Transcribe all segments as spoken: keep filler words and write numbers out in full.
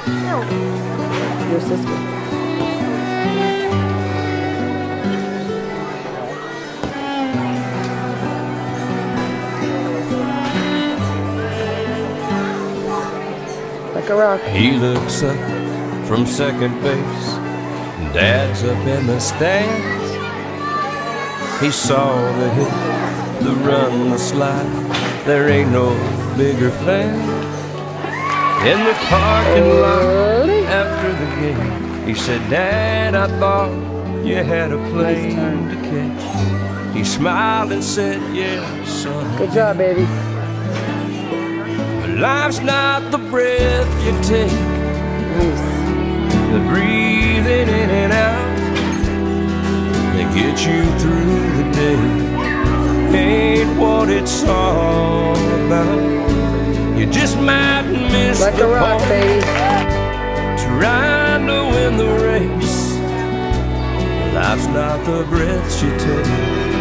Your sister. Like a rock. He looks up from second base, Dad's up in the stands. He saw the hit, the run, the slide. There ain't no bigger fan. In the parking lot after the game, he said, Dad, I thought you had a plane to catch. He smiled and said, yeah, son. Good job, baby. But life's not the breath you take, Nice. the breathing in and out that get you through the day. Ain't what it's all about. You just might miss Like the a rock, point, baby. trying to win the race. Life's not the breaths you take,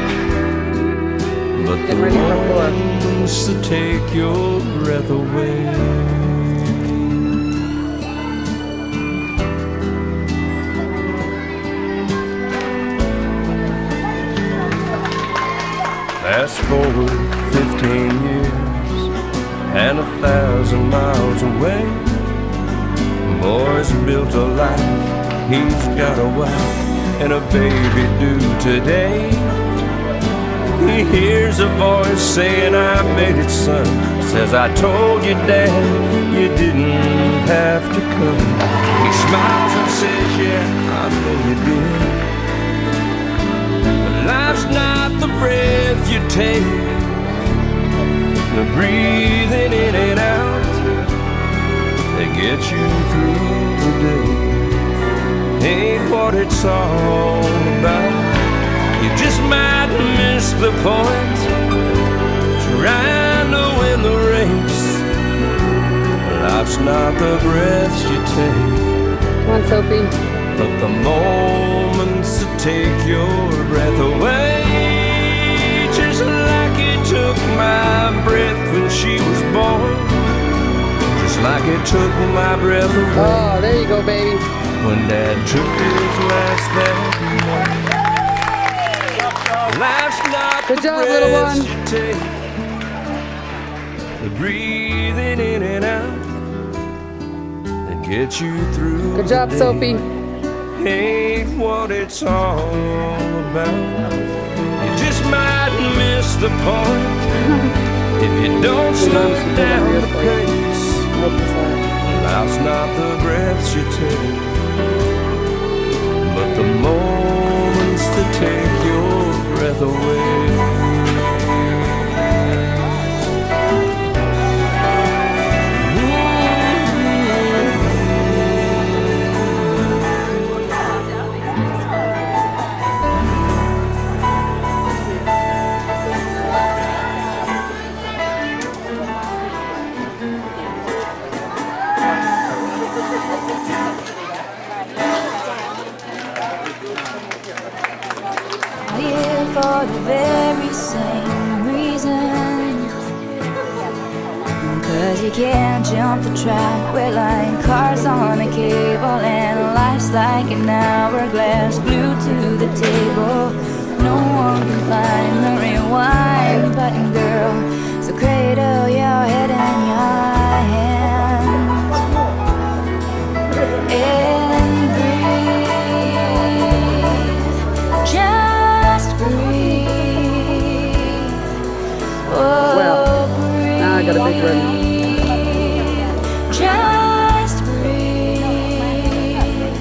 but the Get ready for four. ones that take your breath away. Fast forward fifteen years and a thousand miles away. Boy's built a life, he's got a wife and a baby due today. He hears a voice saying, I made it, son. Says, I told you, Dad, you didn't have to come. He smiles and says, yeah, I know you did. But life's not the breath you take, the breathing in and out that get you through the day. Ain't what it's all about. You just might miss the point, trying to win the race. Life's not the breaths you take, Come on, Sophie. but the moments that take your breath away. Just like it took my breath when she was born, just like it took my breath away Oh, there you go, baby. when Dad took his last that morning. Life's not Good the job, little breaths one. you take, the breathing in and out that get you through. Good job, the day. Sophie. Ain't what it's all about. You just might miss the point if you don't slow down the pace. Life's not the breaths you take, but the moments that take your breath away. Here for the very same reason, 'cause you can't jump the track. We're like cars on a cable, and life's like an hourglass glued to the table. No one can find the rewind button, girl, so cradle your head in your hands and breathe. Just breathe. Oh, Well, breathe. now I got a big run. Just breathe.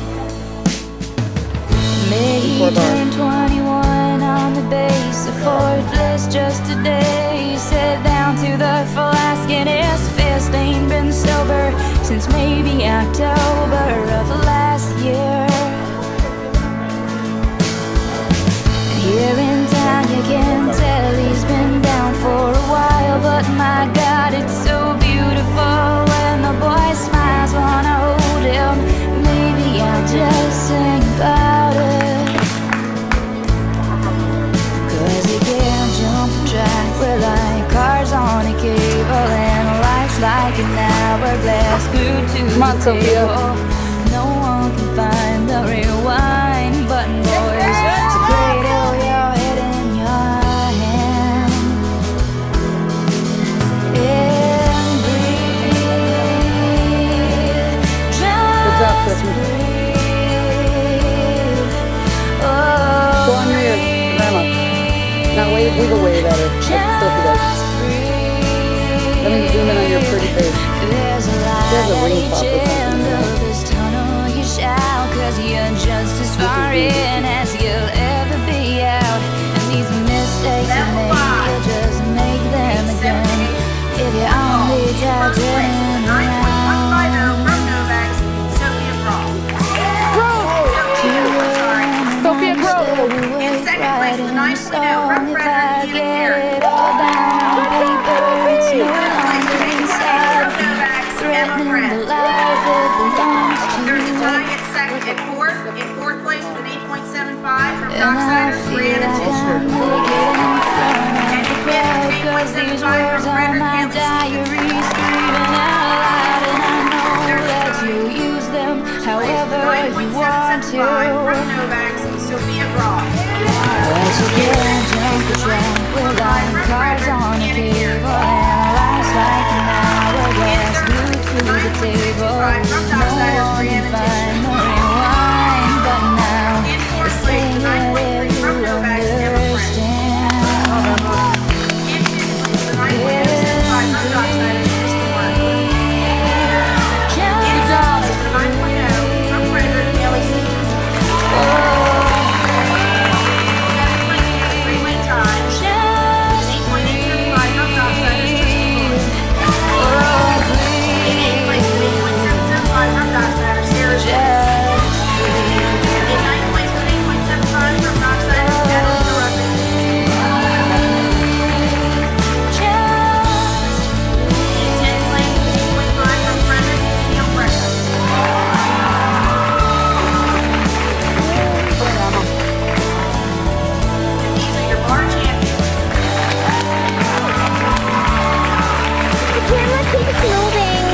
May he Four bars. turn twenty-one on the base of Fort Bliss just today. He sat down to the flask and his fist ain't been sober since maybe October of last year. Here in town you can tell he's been down for a while, but my God, it's so beautiful when the boy smiles. Wanna hold him, maybe I'll just sing about it. 'Cause you can't jump the track, we're like cars on a cable, and life's like an hourglass glued to Come on, the Sophia. No one can find the rewind button, boys. So cradle your head in your hand and breathe. Good job, Just Sophie. breathe. Oh, Go on your ear, Grandma. Now wave, wiggle wave at her, like Sophie does. Let me zoom in on your pretty face. There's a light There's a at ring each pop or end something. of this tunnel. You shout, cause you're just as far in as you'll ever be out. And these mistakes you make, you'll just make them again if you only try turning around. Sophia Grove. In second place with nine point oh from Frederick If I Ian get Carey. it all down on paper, it's no Third place longer with eight point eight inside from of me, Novak's Emma threatening the Friend. life that belongs to There's a you. tie at second at fourth. In fourth place with eight point seven five from And I Docksiders, feel Brianna like Tischer. I'm naked in front of And the in fifth crowd, with eight point cause seven these five words from are Frederick my Haley diary, Stevens. screaming out loud, and I know There's a that tie. you use them Place however with nine you point want seven to. seven five from Novak's Sophia Groff. But you can't jump the track without cars on a cable and lights like an hourglass glued to the table. No one can find the rewind, but now In fourth it's place saying with nine point that three you from Novak's Emma Friend. understand. In fifth place with nine point oh seven five from Docksiders, Kristen Work. In sixth place with nine point oh from Frederick Haley Stevens. Seventh place with a three-way tie. eight point eight seven five from Docksiders, Tristan Fuller. In eighth place with eight point seven seven five from Docksiders, Sarah Jones. In ninth place with eight point seven five from Docksiders, Catalina Ruffin. In tenth place with eight point five from Frederick Neil Brecker. And these are your bar champions. The camera keeps moving.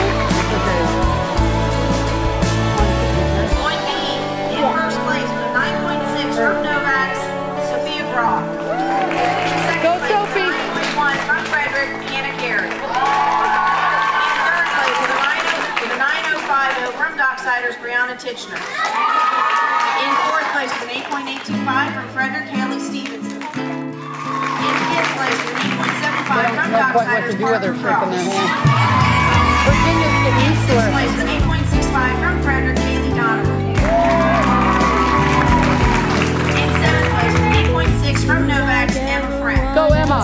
Lloyd Bean in first place with a nine point six from Novak's Sophia Groff. In second Go, place Sophie. with nine point one from Frederick, Deanna Carey. In third place with a nine oh with a nine oh five oh from Docksiders, Brianna Titchener. In fourth place with an eight point eight two five from Frederick Haley Stevenson. In fifth place with an eight point seven five from Know quite what to Docksiders, do with her Parker shaking Cross. that hand. Virginia's getting used to Sixth her. place with an eight point six five from Frederick Haley Donovan. In seventh place with an eight point six from Novak's Emma Friend. Go, Emma.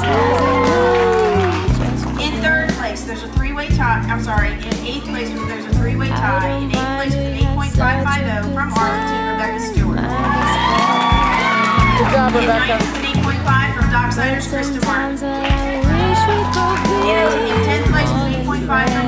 In third place, there's a three-way tie. I'm sorry. In eighth place, there's a three-way tie. In eighth place with an eight point five five oh from Arlington, Rebecca Stewart. Good job, In Rebecca. ninth with an eight point five from Docksiders, Krista Martin. In, in tenth place with an eight point five from